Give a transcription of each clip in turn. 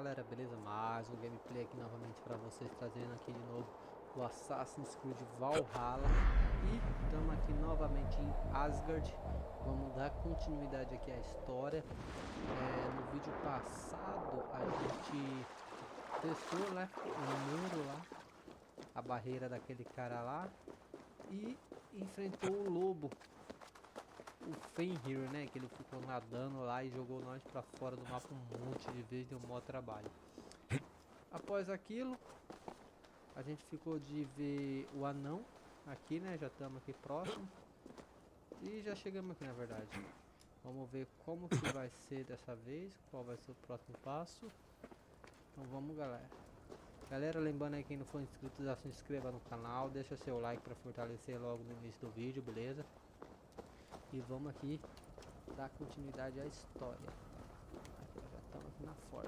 galera, beleza? Mais um gameplay aqui novamente para vocês, trazendo aqui de novo o Assassin's Creed Valhalla. E estamos aqui novamente em Asgard. Vamos dar continuidade aqui à história. No vídeo passado a gente testou, né, o muro lá, a barreira daquele cara lá, e enfrentou o lobo, o Fenrir, né, que ele ficou nadando lá e jogou nós pra fora do mapa um monte de vezes, deu um maior trabalho. Após aquilo, a gente ficou de ver o anão aqui, né, já estamos aqui próximo e já chegamos aqui, na verdade. Vamos ver como que vai ser dessa vez, qual vai ser o próximo passo. Então vamos, galera, lembrando aí, quem não for inscrito, já se inscreva no canal, deixa seu like para fortalecer logo no início do vídeo, beleza? E vamos aqui dar continuidade à história. Aqui, já estamos aqui na forja.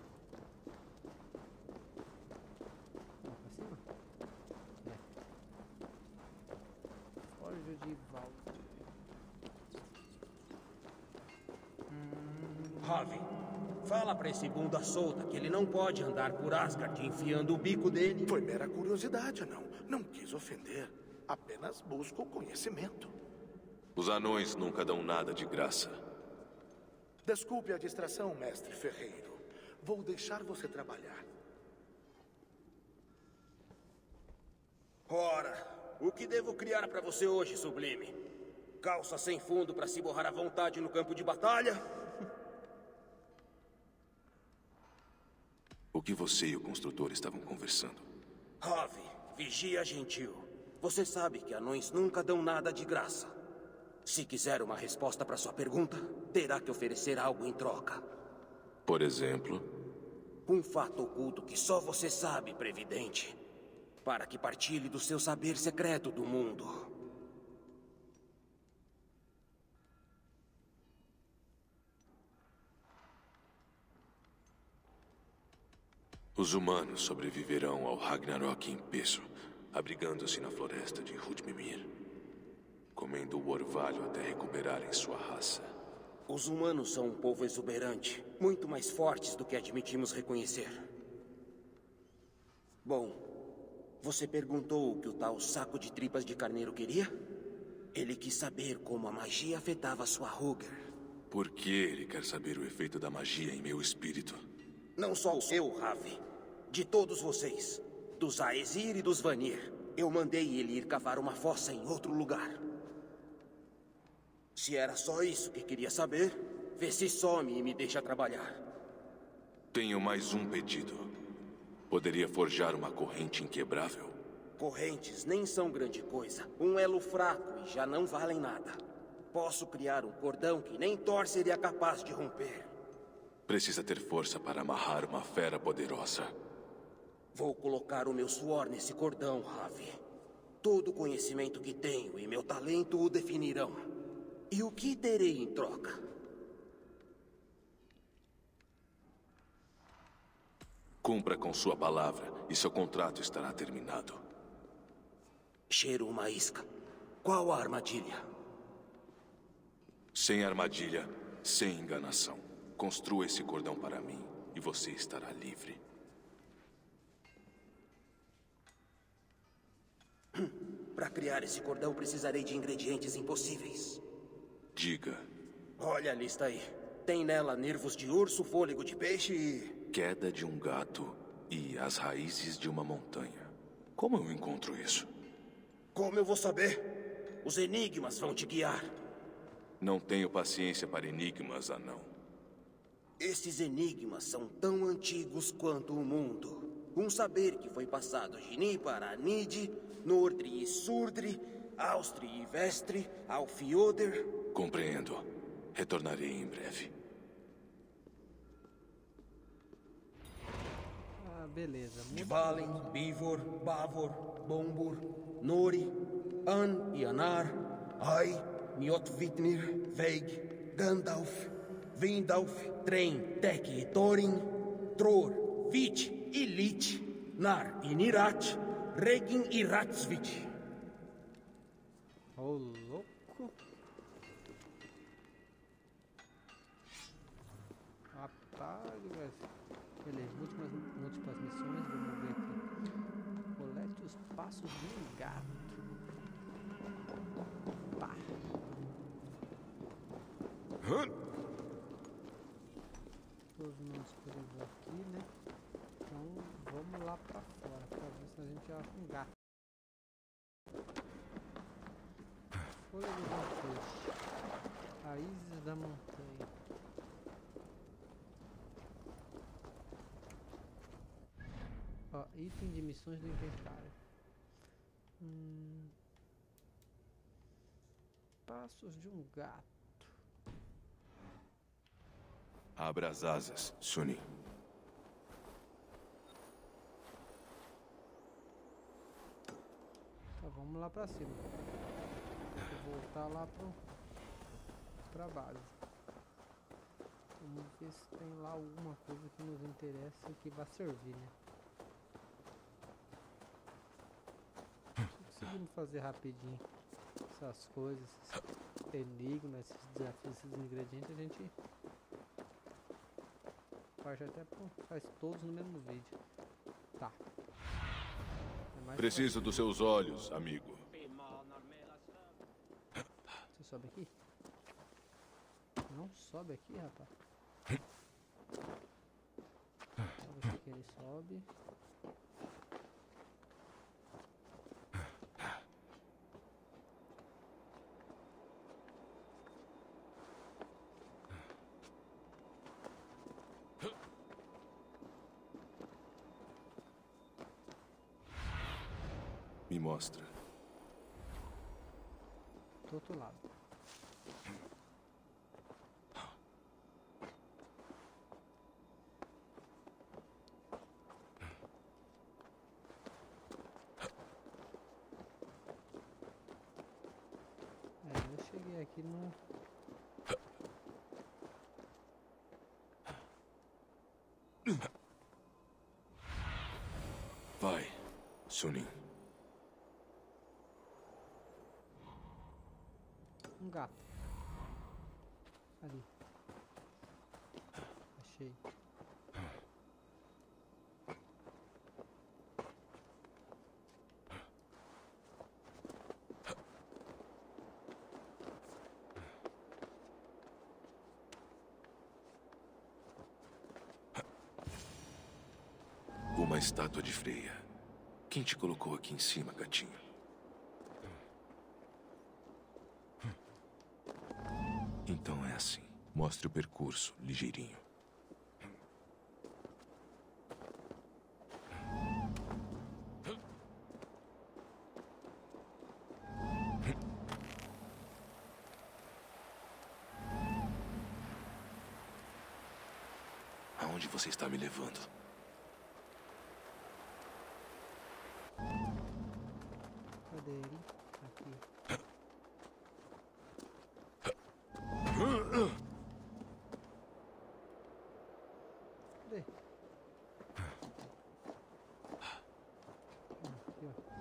Vamos pra cima? É. Forja de Valdir. Ravi, fala pra esse bunda solta que ele não pode andar por Asgard enfiando o bico dele. Foi mera curiosidade, não. Não quis ofender. Apenas busco conhecimento. Os anões nunca dão nada de graça. Desculpe a distração, mestre ferreiro. Vou deixar você trabalhar. Ora, o que devo criar pra você hoje, Sublime? Calça sem fundo pra se borrar à vontade no campo de batalha? O que você e o construtor estavam conversando? Ravi, vigia gentil. Você sabe que anões nunca dão nada de graça. Se quiser uma resposta para sua pergunta, terá que oferecer algo em troca. Por exemplo? Um fato oculto que só você sabe, Previdente. Para que partilhe do seu saber secreto do mundo. Os humanos sobreviverão ao Ragnarok em peso, abrigando-se na floresta de Rudmimir, comendo o orvalho até recuperarem sua raça. Os humanos são um povo exuberante, muito mais fortes do que admitimos reconhecer. Bom, você perguntou o que o tal saco de tripas de carneiro queria? Ele quis saber como a magia afetava sua Hugr. Por que ele quer saber o efeito da magia em meu espírito? Não só o seu, Ravi. De todos vocês. Dos Aesir e dos Vanir. Eu mandei ele ir cavar uma fossa em outro lugar. Se era só isso que queria saber, vê se some e me deixa trabalhar. Tenho mais um pedido. Poderia forjar uma corrente inquebrável? Correntes nem são grande coisa. Um elo fraco e já não valem nada. Posso criar um cordão que nem Thor seria capaz de romper. Precisa ter força para amarrar uma fera poderosa. Vou colocar o meu suor nesse cordão, Ravi. Todo o conhecimento que tenho e meu talento o definirão. E o que terei em troca? Cumpra com sua palavra e seu contrato estará terminado. Cheiro uma isca. Qual a armadilha? Sem armadilha, sem enganação. Construa esse cordão para mim e você estará livre. Para criar esse cordão precisarei de ingredientes impossíveis. Diga. Olha a lista aí. Tem nela nervos de urso, fôlego de peixe e... Queda de um gato e as raízes de uma montanha. Como eu encontro isso? Como eu vou saber? Os enigmas vão te guiar. Não tenho paciência para enigmas, anão. Esses enigmas são tão antigos quanto o mundo. Um saber que foi passado de Ni para Nid, Nordri e Surdri, Austri e Vestre, Alfioder... Compreendo. Retornarei em breve. Ah, beleza. Dvalin, Bivor, Bavor, Bombur, Nori, An e Anar, Ai, Mjotvitnir, Veig, Gandalf, Vindalf, Tren, Tek e Thorin, Tror, Vit e Lit, Nar e Nirat, Regin e Ratsvit. Ô, louco. Rapaz, velho. Beleza, múltiplas missões. Vamos ver aqui. Colete os passos de um gato. Tá. Todos os nomes disponíveis aqui, né? Então vamos lá pra fora pra ver se a gente acha um gato. Folha do peixe. Raízes da montanha. Ó, item de missões do inventário. Passos de um gato. Abra as asas, Sunin. Tá, vamos lá pra cima. Vou voltar lá pra base. Vamos ver se tem lá alguma coisa que nos interessa e que vai servir, né? Conseguimos fazer rapidinho essas coisas, esses enigmas, esses desafios, esses ingredientes, a gente faz todos no mesmo vídeo. Tá. Preciso dos seus olhos, amigo. Você sobe aqui? Não sobe aqui, rapaz. Deixa eu ver se ele sobe. Me mostra. Do outro lado. Eu cheguei aqui no... Vai, Sunin. Um gato. Ali. Achei. Uma estátua de Freya. Quem te colocou aqui em cima, gatinho? Então é assim. Mostre o percurso, ligeirinho. Aonde você está me levando? Cadê ele? Aqui. Cadê? Aqui, ó.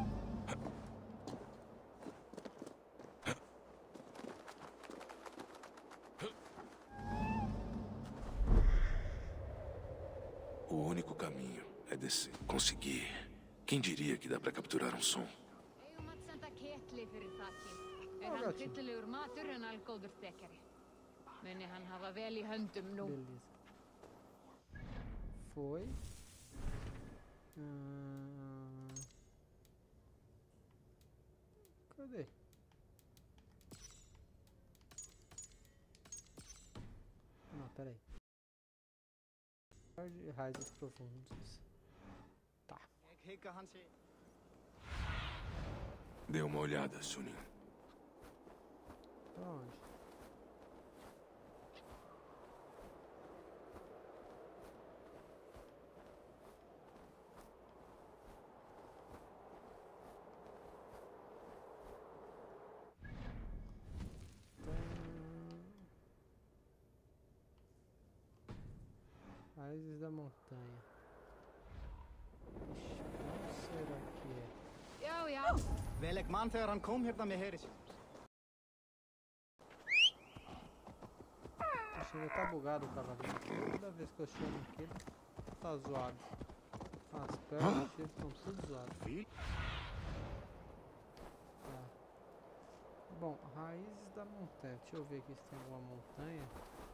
O único caminho é descer. Consegui. Quem diria que dá pra capturar um som? Beleza. Foi. Cadê? Não, peraí. Raízes profundas. Tá. Dê uma olhada, Sunin. Pra onde? Raízes da montanha. Ixi, onde será que é? Já, já. Welk man þegar hann kom hérna með heyris. Chega, tá bugado o cavalinho. Toda vez que eu chego aqui, tá zoado? As pernas estão tudo zoadas. Tá. Bom, raízes da montanha. Deixa eu ver aqui se tem alguma montanha.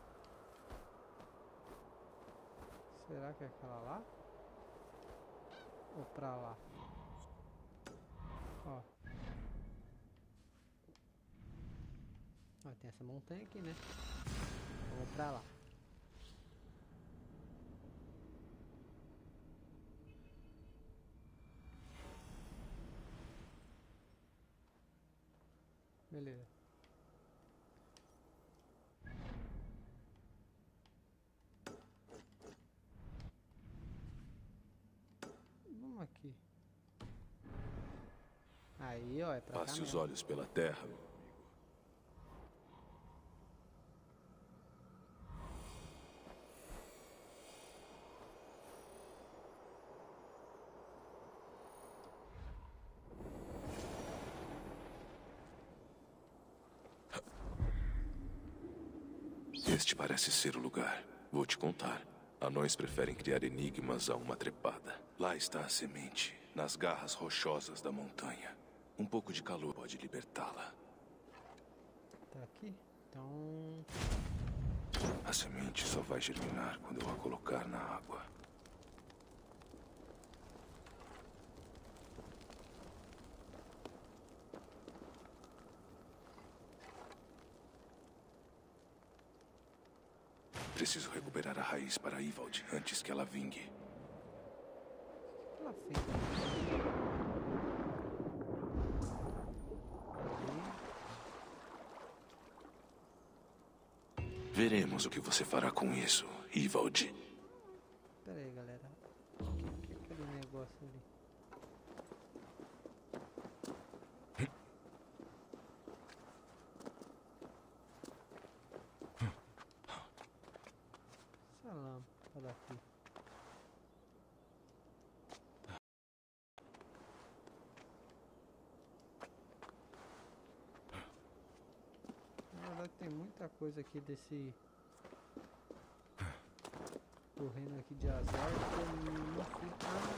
Será que é aquela lá? Ou pra lá? Ó. Ó, tem essa montanha aqui, né? Vamos pra lá. Beleza. Vamos aqui. Aí, ó, é pra cá Passe os mesmo. olhos pela terra, meu amigo. Este parece ser o lugar. Vou te contar. Anões preferem criar enigmas a uma trepada. Lá está a semente, nas garras rochosas da montanha. Um pouco de calor pode libertá-la. Tá aqui? Então... A semente só vai germinar quando eu a colocar na água. Preciso recuperar a raiz para Ivald antes que ela vingue. Ela fez. Veremos o que você fará com isso, Ivald. Pera aí, galera. O que é aquele negócio ali? Essa lâmpada aqui. Na verdade tem muita coisa aqui desse... correndo aqui de azar que eu não fui...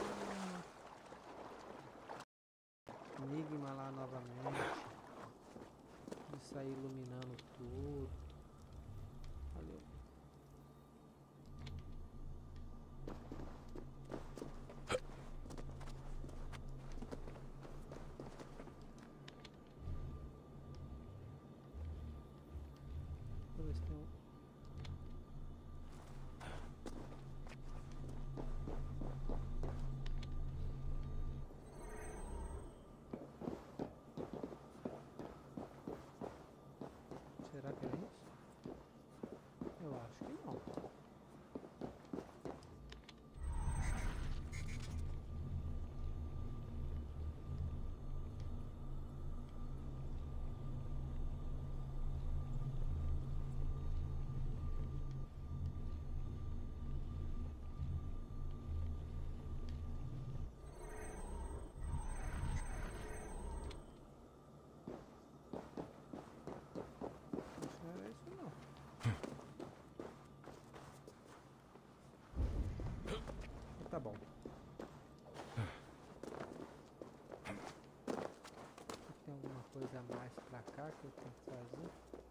Enigma lá novamente. Isso aí iluminando tudo. Valeu. Deixa eu ver se tem um... Será que é isso? Eu acho que não. Acho que não era isso não. Tá bom. Tem alguma coisa a mais pra cá que eu tenho que fazer?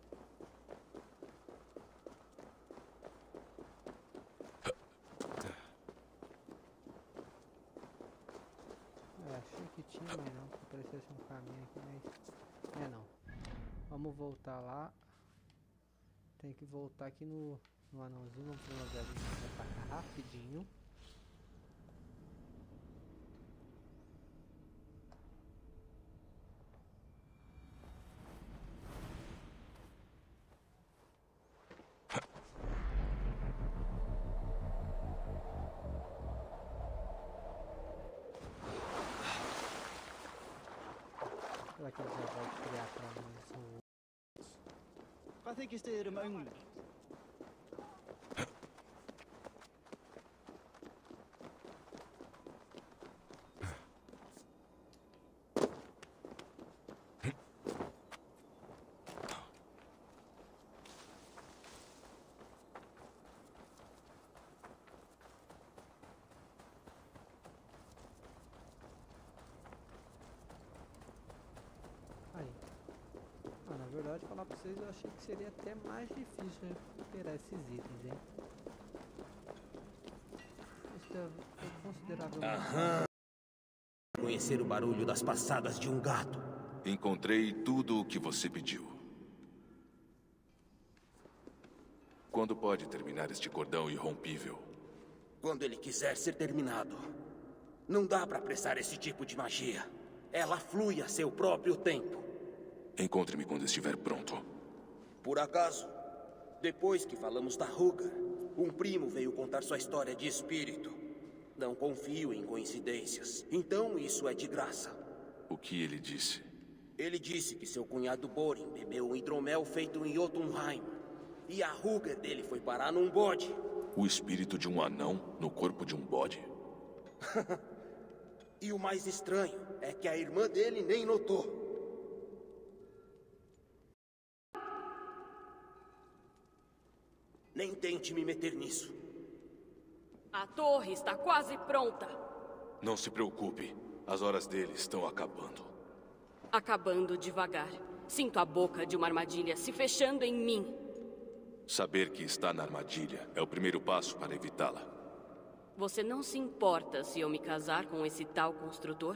Achei que tinha, mas não. Parecia ser um caminho aqui, mas... é não. Vamos voltar lá. Tem que voltar aqui no anãozinho. Vamos fazer uma viagem pra cá rapidinho. Será que ele já vai criar pra nós o... Hvað þykist þið öngl? verdade, falar pra vocês, eu achei que seria até mais difícil recuperar esses itens, hein? Isso é consideravelmente. Conhecer o barulho das passadas de um gato. Encontrei tudo o que você pediu. Quando pode terminar este cordão irrompível? Quando ele quiser ser terminado. Não dá pra apressar esse tipo de magia. Ela flui a seu próprio tempo. Encontre-me quando estiver pronto. Por acaso, depois que falamos da Ruga, um primo veio contar sua história de espírito. Não confio em coincidências, então isso é de graça. O que ele disse? Ele disse que seu cunhado Borin bebeu um hidromel feito em Jotunheim. E a Ruga dele foi parar num bode. O espírito de um anão no corpo de um bode? E o mais estranho é que a irmã dele nem notou. Nem tente me meter nisso. A torre está quase pronta. Não se preocupe. As horas dele estão acabando. Acabando devagar. Sinto a boca de uma armadilha se fechando em mim. Saber que está na armadilha é o primeiro passo para evitá-la. Você não se importa se eu me casar com esse tal construtor?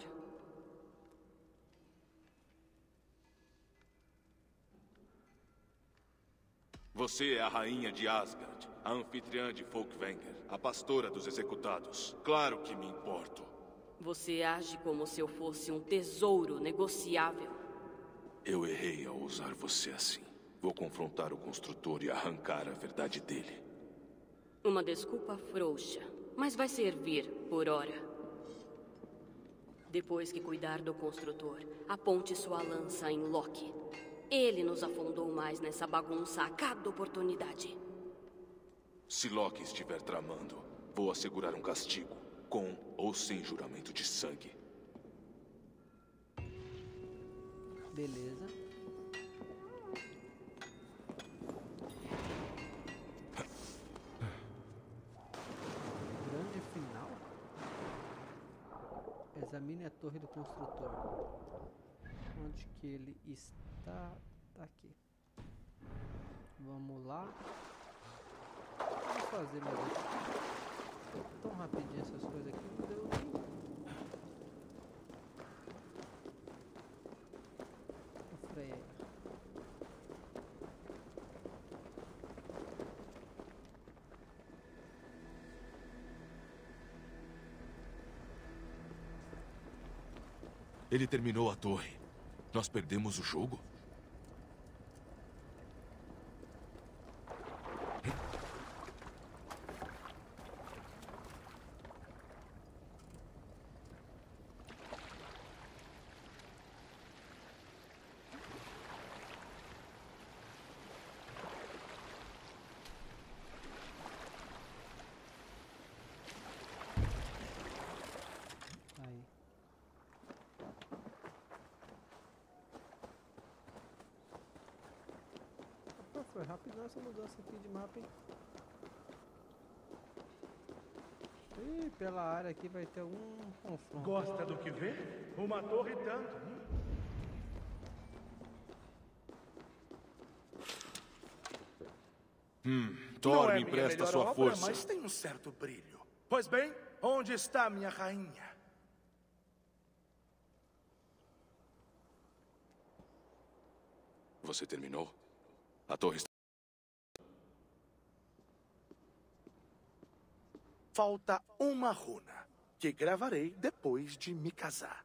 Você é a rainha de Asgard, a anfitriã de Folkvanger, a pastora dos executados. Claro que me importo. Você age como se eu fosse um tesouro negociável. Eu errei ao usar você assim. Vou confrontar o construtor e arrancar a verdade dele. Uma desculpa frouxa, mas vai servir por hora. Depois que cuidar do construtor, aponte sua lança em Loki. Ele nos afundou mais nessa bagunça a cada oportunidade. Se Loki estiver tramando, vou assegurar um castigo, com ou sem juramento de sangue. Beleza. Grande final. Examine a torre do construtor. Onde que ele está? Tá aqui. Vamos lá. Vamos fazer, meu Deus. Tão rapidinho essas coisas aqui, não deu nem. O freio aí. Ele terminou a torre. Nós perdemos o jogo? Aí. Opa, foi rapidão essa mudança aqui de mapa, hein? Ih, pela área aqui vai ter um confronto. Gosta do que vê? Uma torre tanto. Thor, Não é me minha empresta melhor sua obra, força. mas tem um certo brilho. Pois bem, onde está minha rainha? Você terminou? A torre está... Falta uma runa, que gravarei depois de me casar.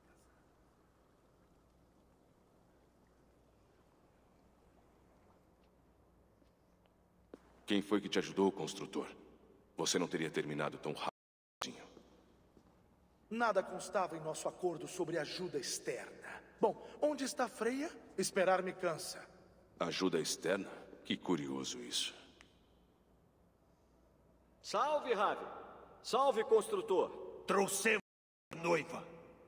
Quem foi que te ajudou, construtor? Você não teria terminado tão rápido. Nada constava em nosso acordo sobre ajuda externa. Bom, onde está Freya? Esperar me cansa. Ajuda externa? Que curioso isso. Salve, Ravi. Salve, construtor. Trouxemos a noiva.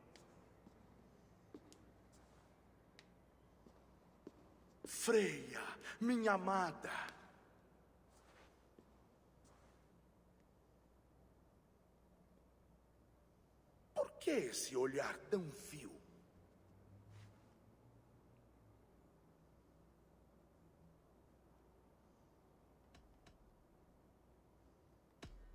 Freya, minha amada. Por que esse olhar tão vil?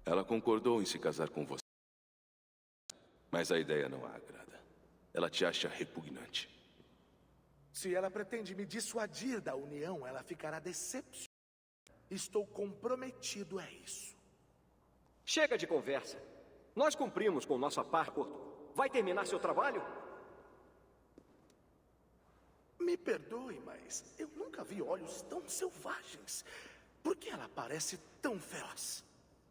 Ela concordou em se casar com você. Mas a ideia não a agrada. Ela te acha repugnante. Se ela pretende me dissuadir da união, ela ficará decepcionada. Estou comprometido a isso. Chega de conversa. Nós cumprimos com nossa parte. Vai terminar seu trabalho? Me perdoe, mas eu nunca vi olhos tão selvagens. Por que ela parece tão feroz?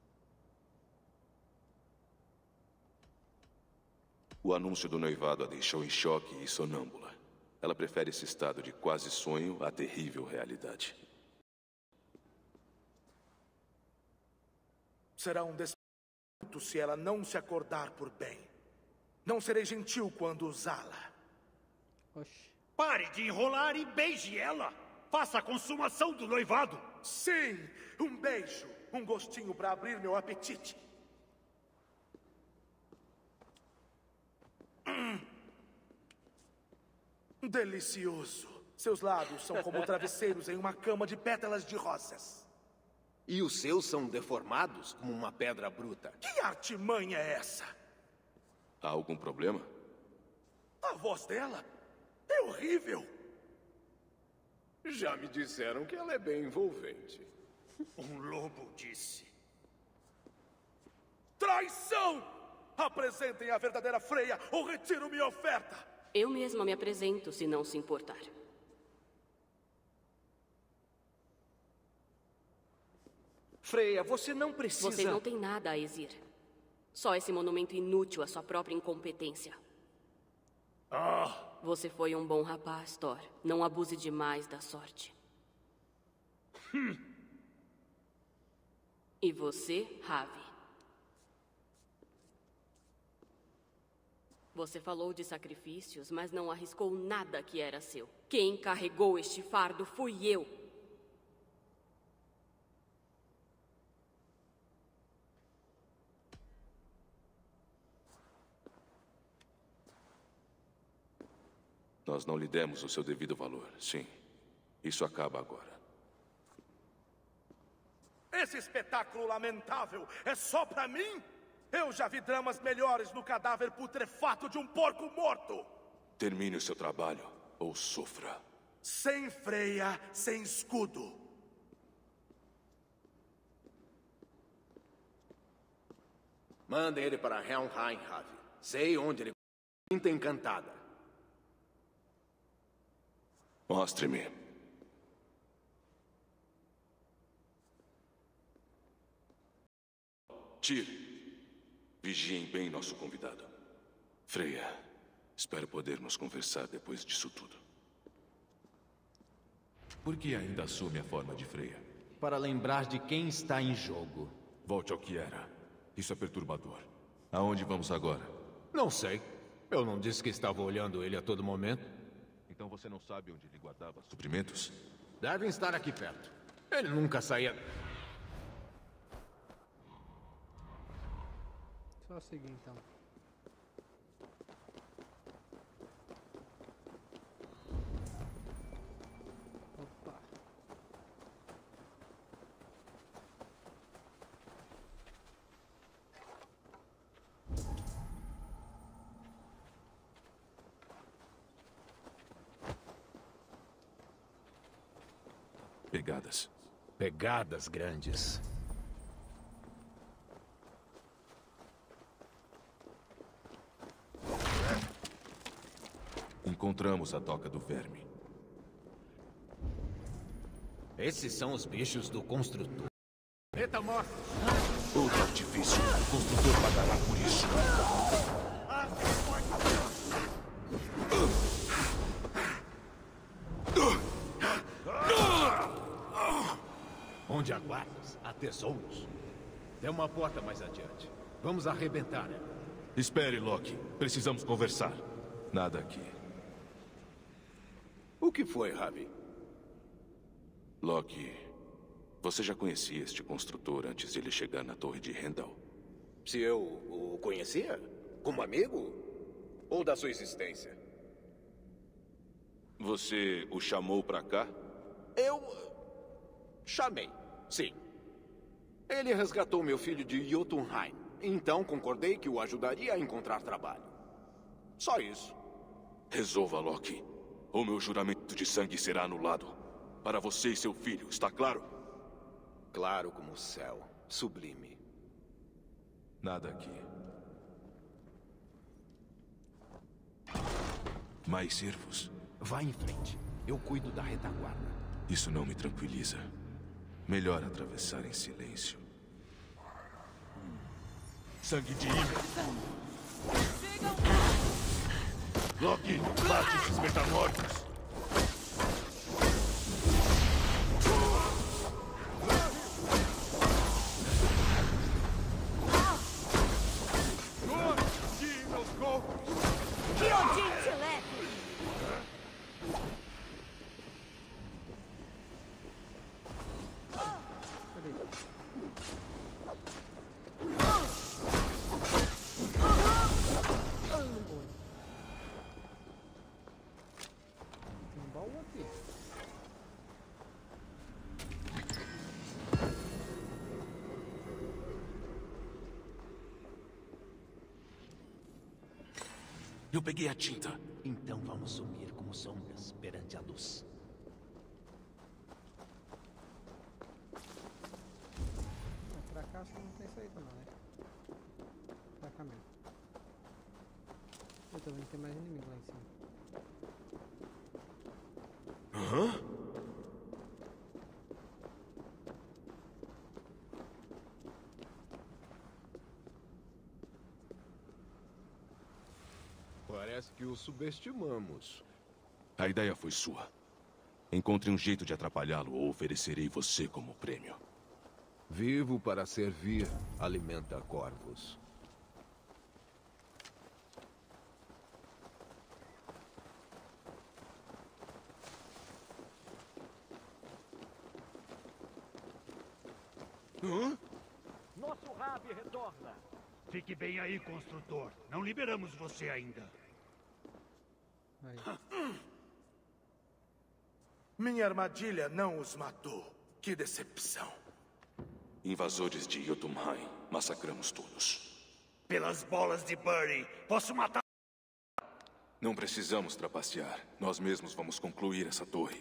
O anúncio do noivado a deixou em choque e sonâmbula. Ela prefere esse estado de quase sonho à terrível realidade. Será um desponto se ela não se acordar por bem. Não serei gentil quando usá-la. Oxi. Pare de enrolar e beije ela. Faça a consumação do noivado. Sim, um beijo. Um gostinho para abrir meu apetite. Delicioso. Seus lábios são como travesseiros em uma cama de pétalas de rosas. E os seus são deformados como uma pedra bruta. Que artimanha é essa? Há algum problema? A voz dela é horrível. Já me disseram que ela é bem envolvente. Um lobo disse. Traição! Apresentem a verdadeira Freya ou retiro minha oferta. Eu mesma me apresento, se não se importar. Freya, você não precisa... Você não tem nada a exir. Só esse monumento inútil à sua própria incompetência. Você foi um bom rapaz, Thor. Não abuse demais da sorte. E você, Ravi? Você falou de sacrifícios, mas não arriscou nada que era seu. Quem carregou este fardo fui eu. Nós não lhe demos o seu devido valor, sim. Isso acaba agora. Esse espetáculo lamentável é só pra mim? Eu já vi dramas melhores no cadáver putrefato de um porco morto. Termine o seu trabalho, ou sofra. Sem Freya, sem escudo. Manda ele para Helheim, Ravi. Sei onde ele... Quinta Encantada. Mostre-me. Tyr, vigiem bem nosso convidado. Freya, espero podermos conversar depois disso tudo. Por que ainda assume a forma de Freya? Para lembrar de quem está em jogo. Volte ao que era. Isso é perturbador. Aonde vamos agora? Não sei. Eu não disse que estava olhando ele a todo momento. Então você não sabe onde ele guardava suprimentos? Devem estar aqui perto. Ele nunca saía... Só seguir então. Opa. Pegadas. Pegadas grandes. Encontramos a Toca do Verme. Esses são os bichos do construtor. Metamorfos. Outro artifício. O construtor pagará por isso. Onde há guardas, há tesouros. Tem uma porta mais adiante. Vamos arrebentar ela. Espere, Loki. Precisamos conversar. Nada aqui. O que foi, Ravi? Loki, você já conhecia este construtor antes de ele chegar na torre de Heimdall? Se eu o conhecia? Como amigo? Ou da sua existência? Você o chamou pra cá? Eu... chamei, sim. Ele resgatou meu filho de Jotunheim. Então concordei que o ajudaria a encontrar trabalho. Só isso. Resolva, Loki. Ou meu juramento de sangue será anulado. Para você e seu filho, está claro? Claro como o céu. Sublime. Nada aqui. Mais servos? Vá em frente. Eu cuido da retaguarda. Isso não me tranquiliza. Melhor atravessar em silêncio. Sangue de Ymir! Loki, mate esses metamorfos! Que Odin te leve! Tem um baú aqui. Eu peguei a tinta. Então vamos sumir como sombras perante a luz. Pra cá acho que não tem saída não, né? Pra cá mesmo. Eu tô vendo que tem mais inimigo lá em cima. Parece que o subestimamos. A ideia foi sua. Encontre um jeito de atrapalhá-lo ou oferecerei você como prêmio. Vivo para servir, alimenta corvos. Nosso Rabi retorna. Fique bem aí, construtor. Não liberamos você ainda. Aí. Minha armadilha não os matou. Que decepção. Invasores de Jotunheim, massacramos todos. Pelas bolas de Bury, posso matar... Não precisamos trapacear. Nós mesmos vamos concluir essa torre.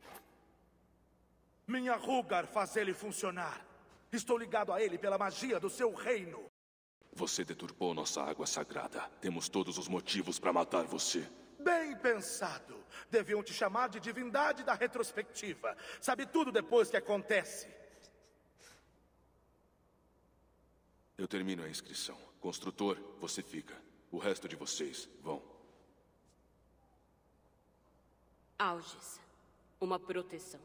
Minha Rugar faz ele funcionar. Estou ligado a ele pela magia do seu reino. Você deturpou nossa água sagrada. Temos todos os motivos para matar você. Bem pensado. Deviam te chamar de divindade da retrospectiva. Sabe tudo depois que acontece. Eu termino a inscrição. Construtor, você fica. O resto de vocês vão. Algis, uma proteção.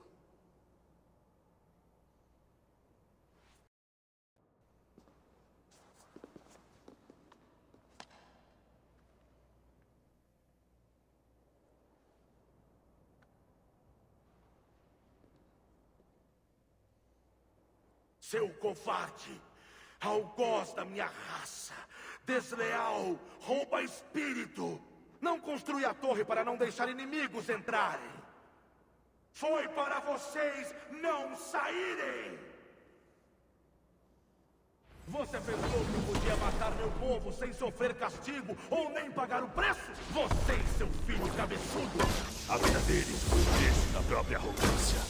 Seu covarde, algoz da minha raça, desleal, rouba espírito. Não construí a torre para não deixar inimigos entrarem. Foi para vocês não saírem. Você pensou que podia matar meu povo sem sofrer castigo ou nem pagar o preço? Você e seu filho cabeçudo. A vida deles foi o preço da própria arrogância.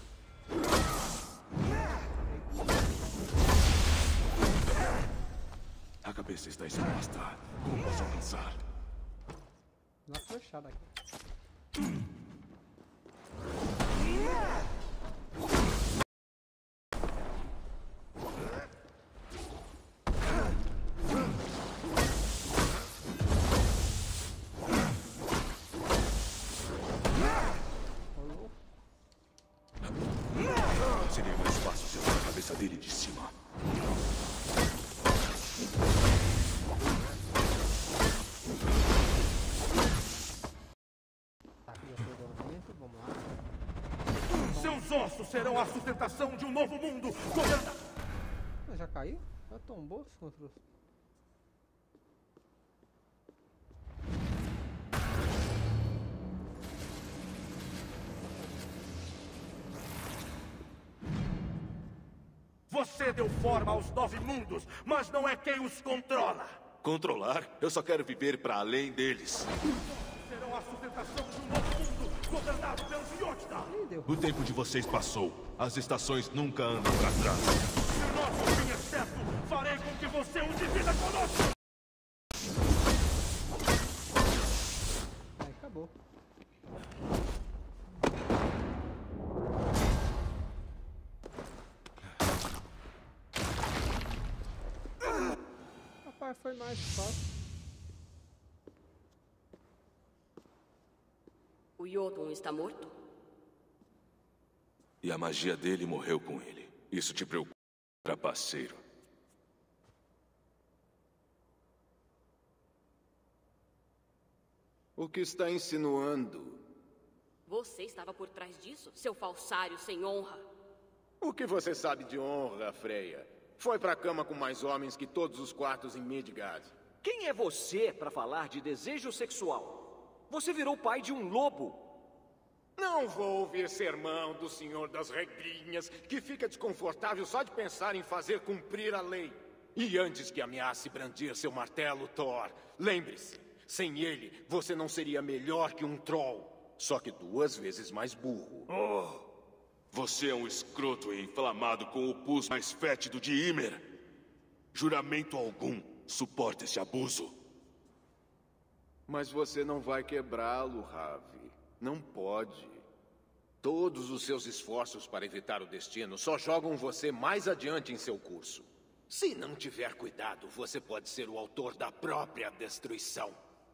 A cabeça está exposta. Como posso alcançar? Dá uma flechada aqui. Seria mais fácil se eu a cabeça dele de cima. Seus ossos serão a sustentação de um novo mundo. Governa... Mas já caiu? Já tombou esse controle. Você deu forma aos 9 mundos, mas não é quem os controla. Controlar? Eu só quero viver para além deles. Serão a sustentação de um novo mundo governado pelos Jotnar. O tempo de vocês passou. As estações nunca andam para trás. Se o nosso fim é certo, farei com que você o divida conosco. Aí acabou. Rapaz, foi mais fácil. O Jotun está morto? E a magia dele morreu com ele. Isso te preocupa, trapaceiro? O que está insinuando? Você estava por trás disso, seu falsário sem honra. O que você sabe de honra, Freya? Foi pra cama com mais homens que todos os quartos em Midgard. Quem é você para falar de desejo sexual? Você virou pai de um lobo. Não vou ouvir sermão do senhor das regrinhas, que fica desconfortável só de pensar em fazer cumprir a lei. E antes que ameace brandir seu martelo, Thor, lembre-se, sem ele, você não seria melhor que um troll. Só que 2 vezes mais burro. Oh! Você é um escroto e inflamado com o pus mais fétido de Ymer. Juramento algum suporta esse abuso. Mas você não vai quebrá-lo, Ravi. Não pode. Todos os seus esforços para evitar o destino só jogam você mais adiante em seu curso. Se não tiver cuidado, você pode ser o autor da própria destruição.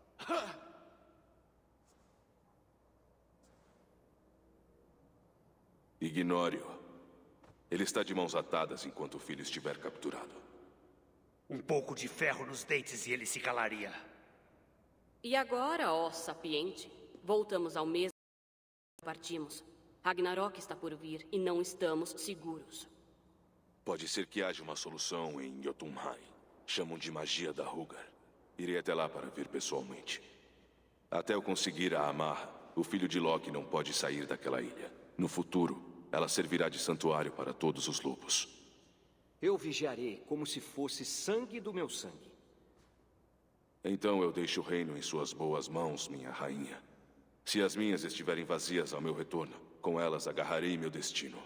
Ignore-o. Ele está de mãos atadas enquanto o filho estiver capturado. Um pouco de ferro nos dentes e ele se calaria. E agora, ó sapiente, voltamos ao mesmo que partimos. Ragnarok está por vir e não estamos seguros. Pode ser que haja uma solução em Jotunheim. Chamam de magia da Hugr. Irei até lá para ver pessoalmente. Até eu conseguir a amarra, o filho de Loki não pode sair daquela ilha. No futuro, ela servirá de santuário para todos os lobos. Eu vigiarei como se fosse sangue do meu sangue. Então eu deixo o reino em suas boas mãos, minha rainha. Se as minhas estiverem vazias ao meu retorno, com elas agarrarei meu destino.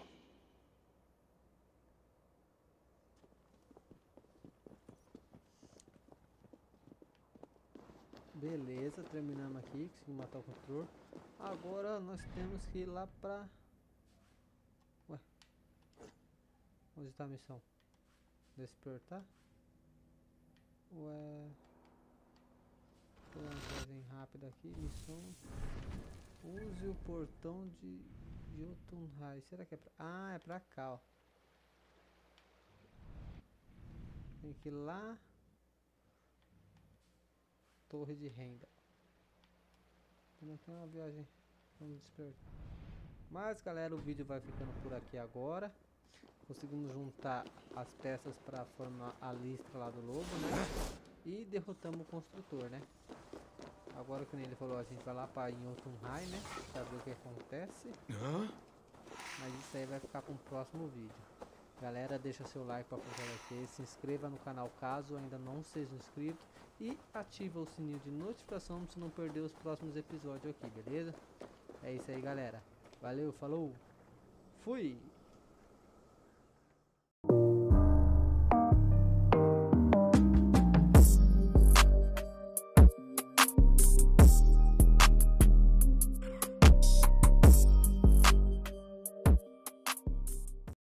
Beleza, terminamos aqui, consegui matar o construtor. Agora nós temos que ir lá pra... Ué, onde está a missão? Despertar? Ué... Vou dar uma coisa rápida aqui, missão... Use o portão de Jotunheim. Será que é pra... Ah, é pra cá, ó. Tem que ir lá... Torre de Renda. Não tem uma viagem. Vamos despertar. Mas galera, o vídeo vai ficando por aqui agora. Conseguimos juntar as peças para formar a listra lá do lobo, né? E derrotamos o construtor, né? Agora, como ele falou, a gente vai lá para Jotunheim, né? Pra ver o que acontece. Mas isso aí vai ficar para o próximo vídeo. Galera, deixa seu like para fortalecer, se inscreva no canal caso ainda não seja inscrito e ativa o sininho de notificação para não perder os próximos episódios aqui, beleza? É isso aí, galera. Valeu, falou, fui!